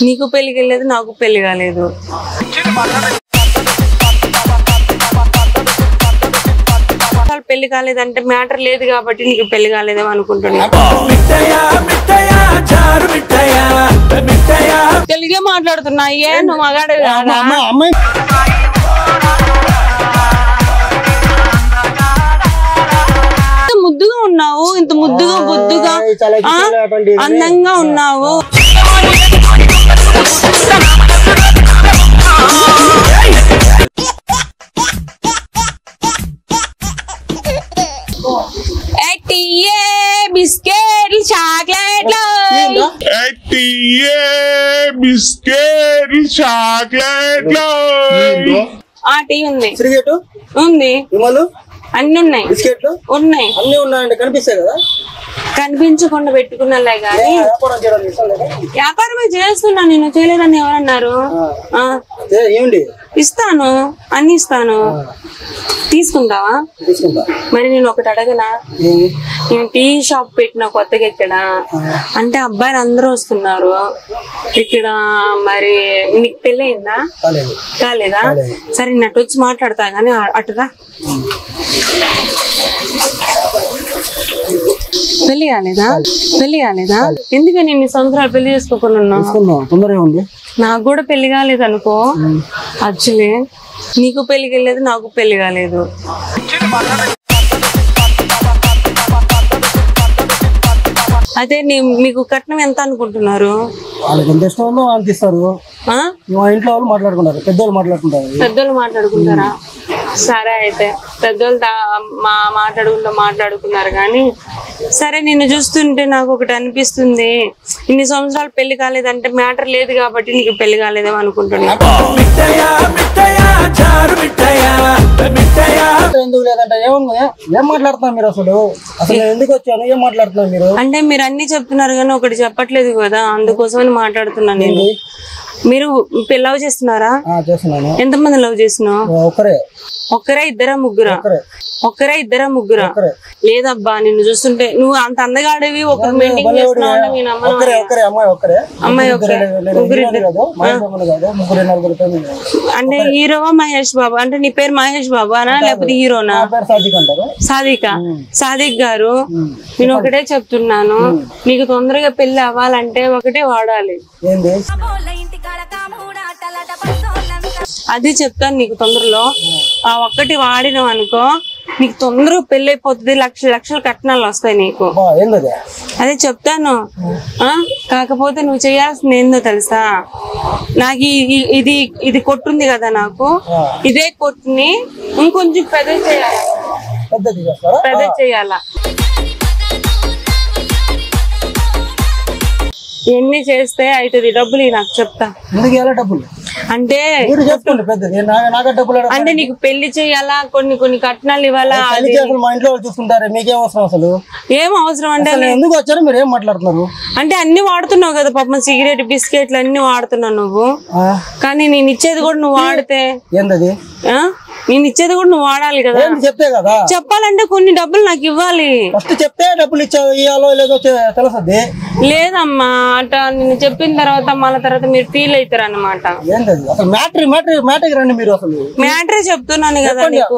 నీకు పెళ్లి కాలేదు, నాకు పెళ్లి కాలేదు. పెళ్లి కాలేదంటే మ్యాటర్ లేదు కాబట్టి నీకు పెళ్లి కాలేదేమో అనుకుంటున్నా. తెలుగే మాట్లాడుతున్నా. ఏ నువ్వు మగాడు కాదా? ముద్దుగా ఉన్నావు, ఇంత ముద్దుగా బొద్దుగా అందంగా ఉన్నావు. బిస్కెట్లు, చాక్లెట్లు, టీ ఉంది, ఉంది, అన్ని ఉన్నాయి, ఉన్నాయి, అన్ని ఉన్నాయండి. కనిపిస్తాయి కదా, కనిపించకుండా పెట్టుకున్నాలే గానీ వ్యాపారమే చేస్తున్నా. నేను చేయలేదని ఎవరన్నారు? ఇస్తాను, అన్ని ఇస్తాను. తీసుకుంటావా? మరి నేను ఒకటి అడగనా? నేను టీ షాప్ పెట్టిన కొత్తగా ఇక్కడ, అంటే అబ్బాయిలు అందరూ వస్తున్నారు ఇక్కడ. మరి నీకు పెళ్ళి అయిందా? కాలేదా? సరే నేను అటు వచ్చి మాట్లాడతా గానీ అటురా. పెళ్లి కాలేదా? పెళ్లి కాలేదా? ఎందుకని ఇన్ని సంవత్సరాలు పెళ్లి చేసుకోకుండా? నాకు కూడా పెళ్లి కాలేదు అనుకో. యాక్చువల్లీ నీకు పెళ్లి కాలేదు, నాకు పెళ్లి కాలేదు. అయితే మీకు కట్నం ఎంత అనుకుంటున్నారు? పెద్దోళ్ళు మాట్లాడుకుంటారా? సరే అయితే పెద్దోళ్ళు మాట్లాడుకున్నారు కానీ, సరే నిన్ను చూస్తుంటే నాకు ఒకటి అనిపిస్తుంది. ఇన్ని సంవత్సరాలు పెళ్లి కాలేదంటే మ్యాటర్ లేదు కాబట్టి నీకు పెళ్లి కాలేదేమో అనుకుంటున్నా. ఎందుకు లేదంటే ఏం మాట్లాడుతున్నారు మీరు? అసలు ఎందుకు వచ్చాను? ఏం మాట్లాడుతున్నారు మీరు? అంటే మీరు అన్ని చెప్తున్నారు కానీ ఒకటి చెప్పట్లేదు కదా, అందుకోసమని మాట్లాడుతున్నాను నేను. మీరు లవ్ చేస్తున్నారా? ఎంతమంది లవ్ చేస్తున్నావు? ఒక్కరే, ఇద్దరా, ముగ్గురా? ఒక్కరే, ఇద్దరా, ముగ్గురా? లేదబ్బా, నిన్ను చూస్తుంటే నువ్వు అంత అందగాడివి. ఒకరు మెయింటైన్ చేస్తున్నావు. అమ్మాయి ఒక్కరే, ముగ్గురు. అంటే హీరోవా మహేష్ బాబు? అంటే నీ పేరు మహేష్ బాబునా లేకపోతే హీరోనా? సాదికా. సాదిక్ గారు, నేను ఒకటే చెప్తున్నాను, నీకు తొందరగా పెళ్లి అవ్వాలంటే ఒకటే వాడాలి. అది చెప్తాను నీకు. తొందరలో ఆ ఒక్కటి వాడినావు అనుకో, నీకు తొందరగా పెళ్లి అయిపోతుంది. లక్షల కట్నాలు వస్తాయి నీకు. అదే చెప్తాను. కాకపోతే నువ్వు చేయాల్సింది ఏందో తెలుసా? నాకు ఇది కొట్టుంది కదా, నాకు ఇదే కొట్టుని ఇంకొంచెం పెద్ద చేయాలా. ఎన్ని చేస్తే అవుతుంది డబ్బులు నాకు చెప్తా. అంటే అంటే నీకు పెళ్లి చేయాలా, కొన్ని కట్నాలు ఇవ్వాలా. మా ఇంట్లో చూసుకుంటారు, మీకేం అవసరం? అసలు ఏం అవసరం అంటే ఎందుకు వచ్చారు? మీరు ఏం మాట్లాడుతున్నారు? అంటే అన్ని వాడుతున్నావు కదా పాపం, సిగరెట్, బిస్కెట్లు అన్ని వాడుతున్నావు నువ్వు. కానీ నేను ఇచ్చేది కూడా నువ్వు వాడితే ఏంటది? నేను ఇచ్చేది కూడా నువ్వు వాడాలి కదా. చెప్తే కదా చెప్పాలంటే కొన్ని డబ్బులు నాకు ఇవ్వాలి. ఫస్ట్ చెప్తే డబ్బులు ఇవ్వాలో లేదో తెలుస్తుంది. లేదమ్మా, అట నేను చెప్పిన తర్వాత మళ్ళీ తర్వాత మీరు ఫీల్ అవుతారు అన్నమాట. మ్యాటరే చెప్తున్నాను కదా నీకు.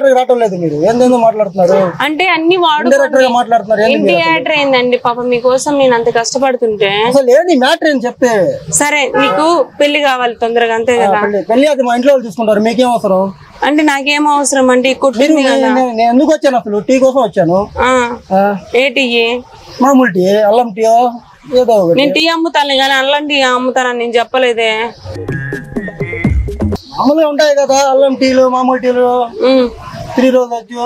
అంటే అన్ని వాడుతున్నారు. ఇంటి మ్యాటర్ ఏందండి పాపం, మీకోసం నేను అంత కష్టపడుతుంటే. సరే నీకు పెళ్లి కావాలి తొందరగా, అంతే కదా? పెళ్లి అది మా ఇంట్లో చూసుకుంటారు, మీకేం అవసరం? అంటే నాకేం అవసరం అంటే కొట్టింది కదా. నేను ఎందుకు వచ్చాను అసలు? టీ కోసం వచ్చాను. ఏ టీ? మామూలు టీ, అల్లం టీ ఏదో. నేను టీ అమ్ముతాను కానీ అల్లం టీ అమ్ముతానని నేను చెప్పలేదే. మామూలుగా ఉంటాయి కదా అల్లం టీలు, మామూలు టీలు. 3 రోజు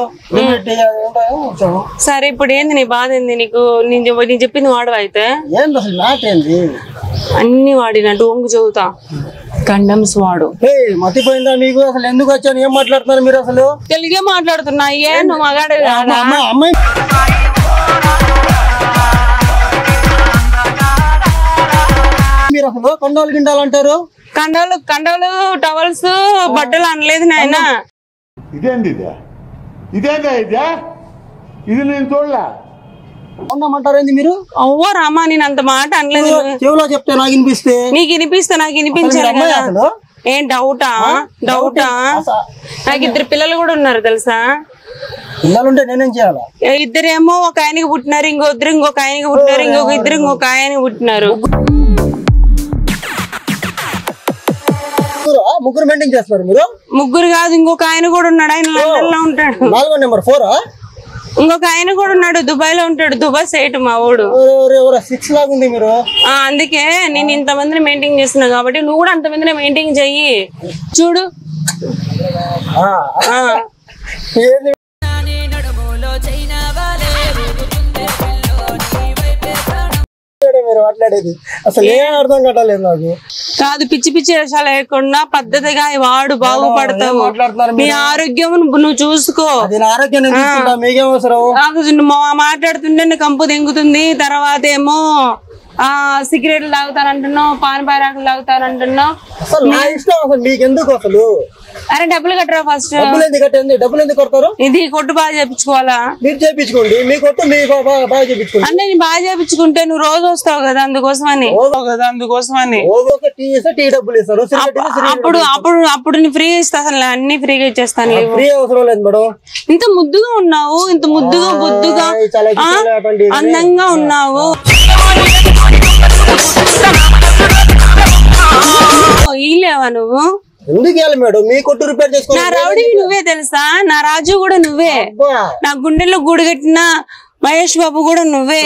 సరే ఇప్పుడు ఏంది నీ బాధ? ఏంది నీకు? నేను చెప్పింది వాడవా? అయితే ఏంది అసలు నాటేంది? అన్ని వాడినట్టు ఒంగు చదువుతా. కండమ్స్ వాడు. మతిపోయిందా మీకు? అసలు ఎందుకు వచ్చాను? ఏం మాట్లాడుతున్నారు మీరు? అసలు తెలుగే మాట్లాడుతున్నా. ఏ నువ్వు మగాడు కాదా? అమ్మాయి మీరు అసలు కండాలు గిండాలు అంటారు. కండలు టవల్స్ బట్టలు అనలేదు నాయన. ఇదేంది? ఇది నేను చూడలే. ఉండమంటారేంది మీరు? అవ్వో రామా, నేను అంత మాట అనలేదు. చెవులో చెప్తే నాకు వినిపిస్తే నీకు వినిపిస్తే నాకు వినిపించాలి కదా. ఏం డౌటా? నాకు 2 పిల్లలు కూడా ఉన్నారు తెలుసా. పిల్లలుంటే నేనేం చేయాలా? ఇద్దరేమో ఒక ఆయనకి పుట్టినారు, ఇంకొక ఆయనకి పుట్టినారు, ఇంకొక ఆయనకి పుట్టినారు. ముగ్గురు మెయింటైన్ చేస్తున్నారు మీరు? ముగ్గురు కాదు, ఇంకొక ఆయన కూడా ఉన్నాడు. ఆయన లండన్ లో ఉంటాడు. 4వ నెంబర్ 4. ఇంకొక ఆయన కూడా ఉన్నాడు, దుబాయ్ లో ఉంటాడు. దుబాయ్ సైట్ మా ఊడు. 6 లాగా ఉంది మీరు. అందుకే నేను ఇంతమందిని మెయింటైన్ చేస్తున్నా కాబట్టి నువ్వు కూడా అంతమందిని మెయింటైన్ చెయ్యి. చూడు మీరు మాట్లాడేది అసలు ఏం అర్థం కావట్లేదు నాకు. కాదు, పిచ్చి పిచ్చి వేషాలు లేకుండా పద్ధతిగా వాడు, బాగుపడతావు. నీ ఆరోగ్యం నువ్వు చూసుకో. మీకేం అవసరం? మాట్లాడుతుంటే కంపు తెంగుతుంది. తర్వాత ఏమో సిగరెట్లు తాగుతానంటున్నావు, పాన్ పారాకులు తాగుతానంటున్నావు. అసలు నా ఇష్టం. అసలు మీకెందుకు అసలు? అరే డబ్బులు కట్టరా ఫస్ట్. డబ్బులు ఎందుకు కడతారు? ఇది కొట్టు బాగా చేయించుకోవాలా? మీరు చేయించుకోండి, మీ కొట్టు మీ బాగా చేయించుకోండి. అంటే నేను బాగా చేయించుకుంటే నువ్వు రోజు వస్తావు కదా, అందుకోసమని. టీ డబ్బులు ఇస్తారు. అప్పుడు నేను ఫ్రీగా ఇస్తా. అసలు అన్ని ఫ్రీగా ఇచ్చేస్తాను. ఫ్రీ అవసరం లేదు మేడం. ఇంత ముద్దుగా ఉన్నావు, ఇంత ముద్దుగా బొద్దుగా అందంగా ఉన్నావు. ఇలేవా నువ్వు? ఎందుకు వెళ్ళాలి మేడం? మీ కొట్టు రిపేర్ చేసుకో. నా రౌడీ నువ్వే తెలుసా, నా రాజు కూడా నువ్వే, నా గుండెల్లో గూడు కట్టిన మహేష్ బాబు కూడా నువ్వే.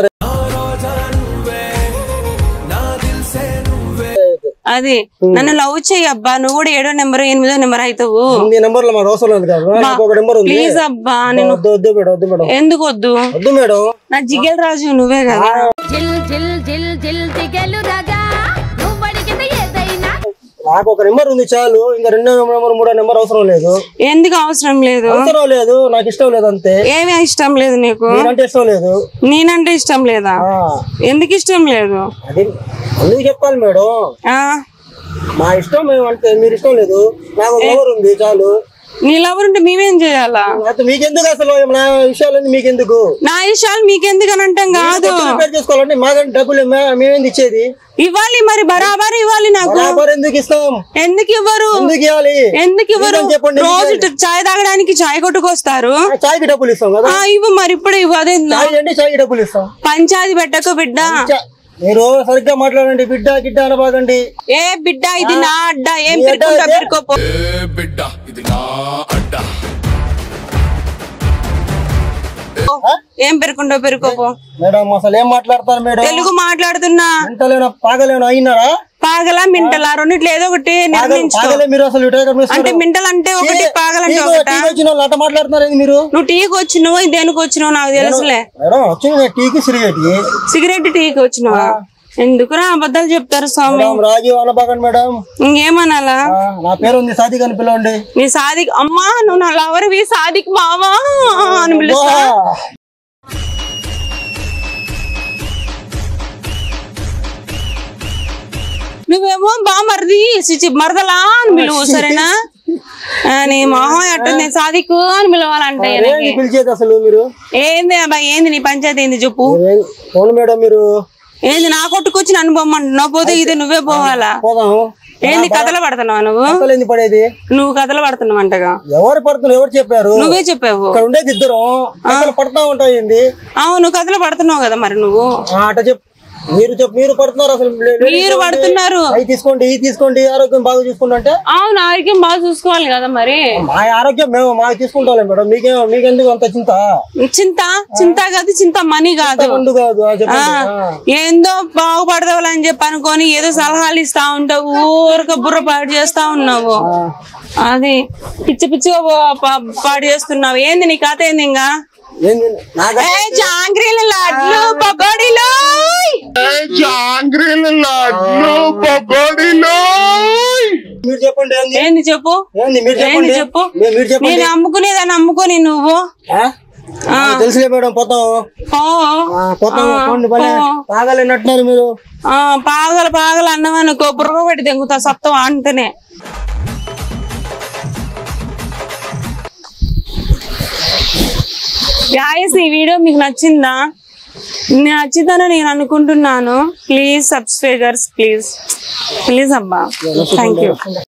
అది నన్ను లవ్ చెయ్యి అబ్బా. నువ్వు కూడా 7వ నెంబర్ 8వ నెంబర్ అవుతావు. ప్లీజ్ అబ్బా. నేను ఎందుకు వద్దు? నా జిగేల్ రాజు నువ్వే కదా. నాకు ఒక నెంబర్ ఉంది చాలు. ఇంకా 2వ నెంబర్ 3వ నెంబర్ అవసరం లేదు. ఎందుకు అవసరం లేదు? అవసరం లేదు, నాకు ఇష్టం లేదు అంతే. ఏమి ఇష్టం లేదు నీకు? నేనంటే ఇష్టం లేదు. నేనంటే ఇష్టం లేదా? ఎందుకు ఇష్టం లేదు? అది అందుకు చెప్పాలి మేడం. మా ఇష్టం మేమంటే మీరు ఇష్టం లేదు. నాకు నెంబర్ ఉంది చాలు. నీ లవర్ ఉంటే మేమేం చేయాలా? మీకెందుకు అసలు? నా విషయాలన్నీ మీకెందుకు? నా విషయాలు మీకెందుకు అని అంటాం కాదు. చేసుకోవాలంటే మాకంటే డబ్బులు మేమేంది ఇచ్చేది? ఇవ్వాలి మరి, బరాబర్ ఇవ్వాలి. నాకు ఎందుకు ఇస్తాం? ఎందుకు ఇవ్వరు? ఎందుకు ఇవ్వరు? రోజు చాయ్ తాగడానికి చాయ్ కొట్టుకొస్తారు, చాయ్కి డబ్బులు ఇస్తాం కదా. ఇవ్వు మరి, ఇప్పుడు ఇవ్వు. అదే చాయ్కి డబ్బులు ఇస్తాం. పంచాయతీ పెట్టకు బిడ్డ. మీరు సరిగ్గా మాట్లాడండి. బిడ్డ గిడ్డ అనబాగండి. ఏ బిడ్డ ఇది నా అడ్డ. ఏం పెరుకోపో బిడ్డ ఇది నా అడ్డ. ఏం పెరుకోపో మేడం. అసలు ఏం మాట్లాడతారు మేడం? తెలుగు మాట్లాడుతున్నా. పాగలేనా అయినారా? పాగలా మింటలా రెండిట్లో ఏదో ఒకటి నిర్ణయించుకో. అంటే మింటల్ అంటే ఒకటి, పాగలంటే ఒకటి. మాట్లాడుతున్నారు మీరు. నువ్వు టీకి వచ్చినావు, దేనికి వచ్చినావు నాకు తెలుసులే. సిగరెట్ టీకి వచ్చినావా? ఎందుకురా అబద్ధాలు చెప్తారు స్వామి? రాజీవ్ అనబాగండి మేడం. ఇంకేమనాలా? నా పేరు ఉంది సాదిక్ అని పిలవండి. నీ సాదిక్ అమ్మా, నువ్వు నా లవర్వి, సాదిక్ మావా అని పిలుస్తా. నువ్వేమో బామర్ది మరదలా అని పిలువు, సరేనా? నీ మొహం ఎట్టుంది? సాదికు అని పిలవాలంటే అసలు మీరు ఏంది అబ్బాయి? ఏంది నీ పంచాయతీ? ఏంది చెప్పు మేడం. మీరు ఏంది నా కొట్టుకొచ్చి నన్ను పోమంటున్నావు? పోతే ఇది నువ్వే పోవాలా? ఏంది కథలు పడుతున్నావు నువ్వు? పడేది నువ్వు కథలు పడుతున్నావు అంటగా. ఎవరు పడుతున్నావు? ఎవరు చెప్పారు? నువ్వే చెప్పావు. ఉండేది ఇద్దరు పడుతూ ఉంటాయి. అవును, కథలు పడుతున్నావు కదా మరి నువ్వు. అట చెప్పు. మీరు పడుతున్నారు. అసలు మీరు పడుతున్నారు. తీసుకోండి ఆరోగ్యం బాగా చూసుకుంటే. అవును, ఆరోగ్యం బాగా చూసుకోవాలి కదా మరి. మా ఆరోగ్యం మేము మాకు తీసుకుంటాం మేడం. మీకెందుకు అంత చింత కాదు, చింత మనీ కాదు. ఏందో బాగుపడదావాలని చెప్పి అనుకొని ఏదో సలహాలు ఇస్తా ఉంటావు, ఊరిక బుర్ర పాడు చేస్తా ఉన్నావు. అది పిచ్చి పిచ్చిగా పాడు చేస్తున్నావు. ఏంది నీ కథ? ఏంది ఇంకా? జాంగ్రీల లడ్లు పకోడీలు, మీరు చెప్పండి. ఏంది చెప్పు? చెప్పు. నేను అమ్ముకునేదాన్ని అమ్ముకొని నువ్వు తెలుసులే మేడం. పాగలేనట్టున్నారు మీరు. పాగలు అన్నమనుకో, బుర్ర పెట్టి తెంగుతా సత్తం అంటేనే. గాయస్, ఈ వీడియో మీకు నచ్చిందా? నచ్చుతానని నేను అనుకుంటున్నాను. ప్లీజ్ సబ్స్క్రైబర్స్, ప్లీజ్ అబ్బా, థ్యాంక్ యూ.